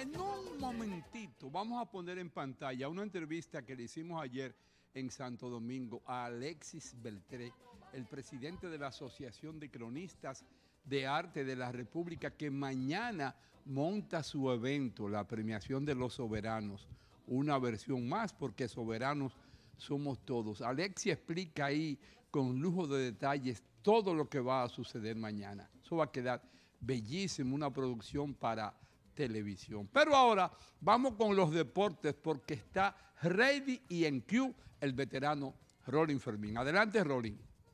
En un momentito vamos a poner en pantalla una entrevista que le hicimos ayer en Santo Domingo a Alexis Beltré, el presidente de la Asociación de Cronistas de Arte de la República, que mañana monta su evento, la premiación de los soberanos, una versión más, porque soberanos somos todos. Alexis explica ahí con lujo de detalles todo lo que va a suceder mañana. Eso va a quedar bellísimo, una producción para televisión. Pero ahora vamos con los deportes, porque está ready y en Q el veterano Rolling Fermín. Adelante, Rolling.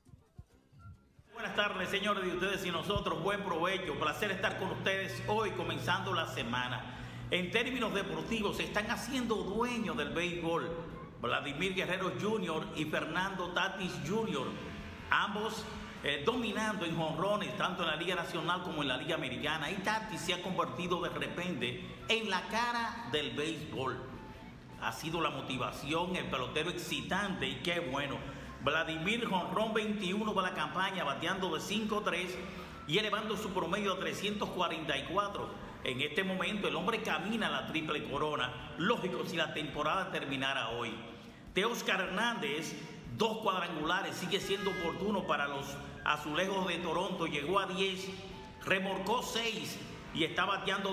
Buenas tardes, señores, de ustedes y nosotros. Buen provecho. Placer estar con ustedes hoy, comenzando la semana. En términos deportivos, se están haciendo dueños del béisbol Vladimir Guerrero Jr. y Fernando Tatis Jr., ambos dominando en jonrones, tanto en la Liga Nacional como en la Liga Americana. Y Tatis se ha convertido de repente en la cara del béisbol. Ha sido la motivación, el pelotero excitante, y qué bueno. Vladimir, jonrón 21 para la campaña, bateando de 5-3 y elevando su promedio a 344. En este momento el hombre camina a la triple corona, lógico si la temporada terminara hoy. Teóscar Hernández, 2 cuadrangulares, sigue siendo oportuno para los azulejos de Toronto, llegó a 10, remorcó 6 y está bateando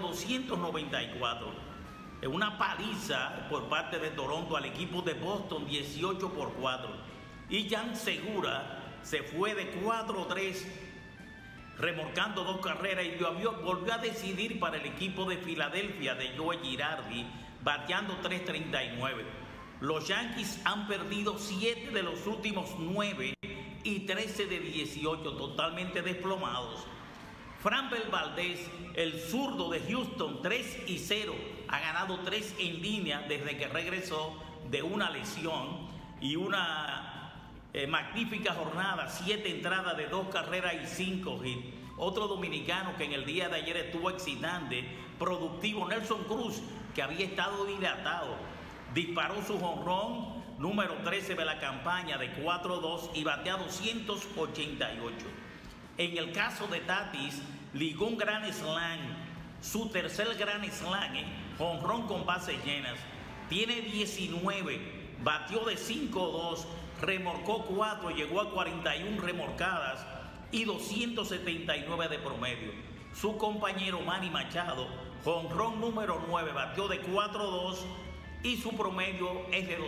294. En una paliza por parte de Toronto al equipo de Boston, 18-4. Y Jan Segura se fue de 4-3, remorcando 2 carreras, y volvió a decidir para el equipo de Filadelfia de Joe Girardi, bateando 339. Los Yankees han perdido 7 de los últimos 9 y 13 de 18, totalmente desplomados. Framber Valdez, el zurdo de Houston, 3-0, ha ganado 3 en línea desde que regresó de una lesión, y una magnífica jornada, 7 entradas de 2 carreras y 5 hits. Otro dominicano que en el día de ayer estuvo excitante, productivo, Nelson Cruz, que había estado hidratado, disparó su jonrón número 13 de la campaña de 4-2 y batea 288. En el caso de Tatis, ligó un Grand Slam, su tercer Grand Slam, jonrón con bases llenas. Tiene 19, batió de 5-2, remorcó 4, llegó a 41 remorcadas y 279 de promedio. Su compañero Manny Machado, jonrón número 9, batió de 4-2 y su promedio es de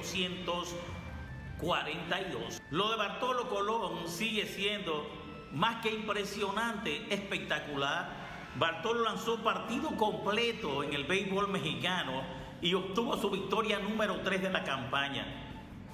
242. Lo de Bartolo Colón sigue siendo más que impresionante, espectacular. Bartolo lanzó partido completo en el béisbol mexicano y obtuvo su victoria número 3 de la campaña.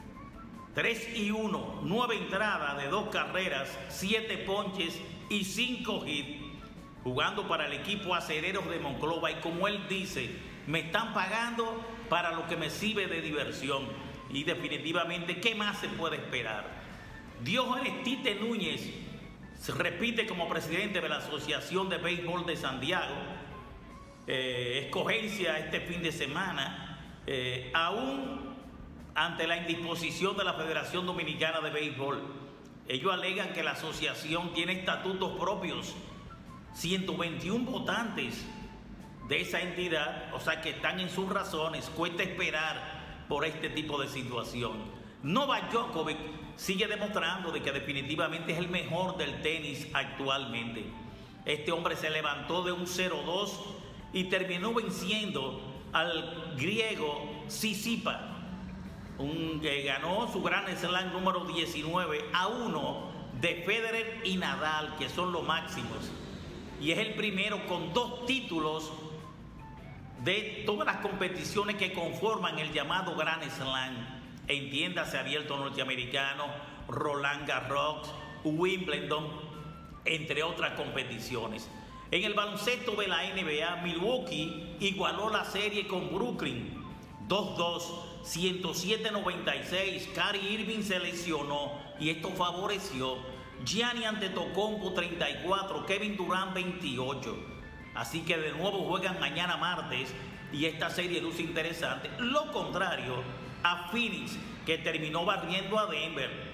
3-1, 9 entradas de 2 carreras, 7 ponches y 5 hits, jugando para el equipo Acereros de Monclova. Y como él dice, me están pagando para lo que me sirve de diversión. Y definitivamente, ¿qué más se puede esperar? Diógenes Tite Núñez se repite como presidente de la Asociación de Béisbol de Santiago. Escogencia este fin de semana, aún ante la indisposición de la Federación Dominicana de Béisbol. Ellos alegan que la asociación tiene estatutos propios, 121 votantes de esa entidad, o sea que están en sus razones. Cuesta esperar por este tipo de situación. Novak Djokovic sigue demostrando de que definitivamente es el mejor del tenis actualmente. Este hombre se levantó de un 0-2 y terminó venciendo al griego Tsitsipas, que ganó su Grand Slam número 19-1 de Federer y Nadal, que son los máximos. Y es el primero con 2 títulos de todas las competiciones que conforman el llamado Grand Slam. Entiéndase, abierto norteamericano, Roland Garros, Wimbledon, entre otras competiciones. En el baloncesto de la NBA, Milwaukee igualó la serie con Brooklyn 2-2, 107-96. Kyrie Irving se lesionó y esto favoreció. Giannis Antetokounmpo 34, Kevin Durant 28. Así que de nuevo juegan mañana martes y esta serie luce interesante. Lo contrario a Phoenix, que terminó barriendo a Denver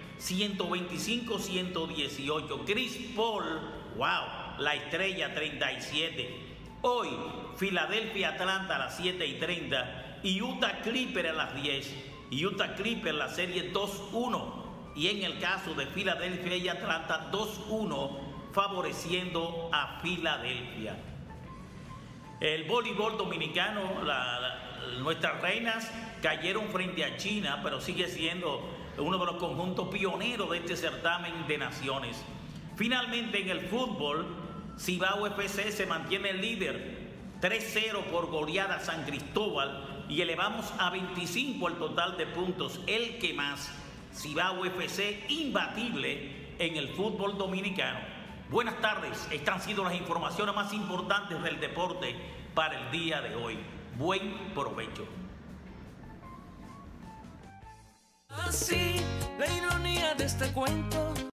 125-118. Chris Paul, wow, la estrella, 37. Hoy, Filadelfia-Atlanta a las 7:30 y Utah Clippers a las 10. Utah Clippers la serie 2-1 y en el caso de Filadelfia y Atlanta 2-1 favoreciendo a Filadelfia. El voleibol dominicano, nuestras reinas cayeron frente a China, pero sigue siendo uno de los conjuntos pioneros de este certamen de naciones. Finalmente en el fútbol, Cibao FC se mantiene el líder, 3-0 por goleada a San Cristóbal y elevamos a 25 el total de puntos, el que más. Cibao FC imbatible en el fútbol dominicano. Buenas tardes, estas han sido las informaciones más importantes del deporte para el día de hoy. Buen provecho. Así, la ironía de este cuento